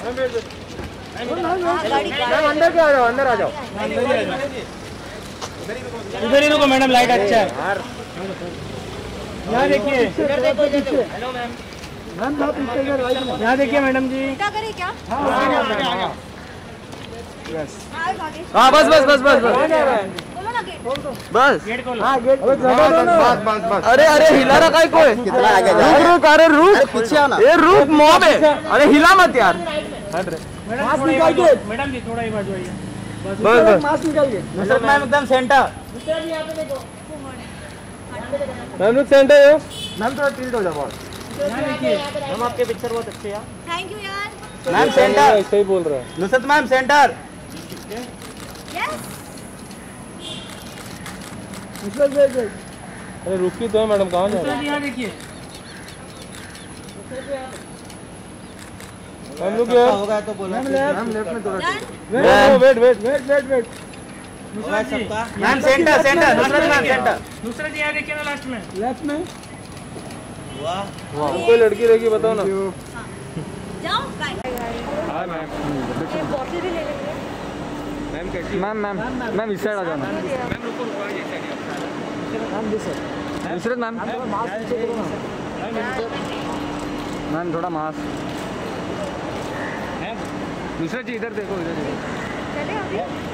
अंदर क्या आ जाओ, अंदर आ जाओ, इधर ही रुको मैडम, लाइट अच्छा है। यहाँ देखिए, हेलो मैम, यहाँ देखिए मैडम जी, क्या करें क्या? हाँ बस बस बस बस बस गेट खोलो। हाँ गेट बस। अरे अरे हिला रखा है कोई, कितना आगे जा? रुक रुक, अरे रुक, पीछे आना, ये रुक मॉब है, अरे हिला मत यार। मास्क निकाल के मैडम जी, थोड़ा ही बाजू आइए, बस बस मास्क निकाल के। नुसरत मैम एकदम सेंटर, मैम सेंटर हो मैम, थोड़ा टिल्ट हो जाओ बहुत। मैम आपके पिक्चर बहुत अच्छे हैं, थैंक यू यार। मैम सेंटर, सही बोल रहा है नुसरत मैम, सेंटर। अरे रुकी तो है मैडम, कहाँ जा रहे हैं? देखिए हम लोग यार होगा तो बोला, मैम लेफ्ट में थोड़ा, wait wait wait wait wait. Ma'am centre centre, Nusrat ma'am centre, Nusrat ji यहाँ देखिए ना, लास्ट में लेफ्ट में। वाह वाह, कोई लड़की रहेगी बताओ ना। जाओ हां मैम, ये बॉटल भी ले लेंगे मैम। कैसी मैम? मैम मैम इस साइड आ जाना मैम, रुको रुको, ये side ma'am, this sir Nusrat ma'am, mask नीचे करो ना मैम, थोड़ा मास्क। नुसरत जी इधर देखो, इधर देखो, चले अभी।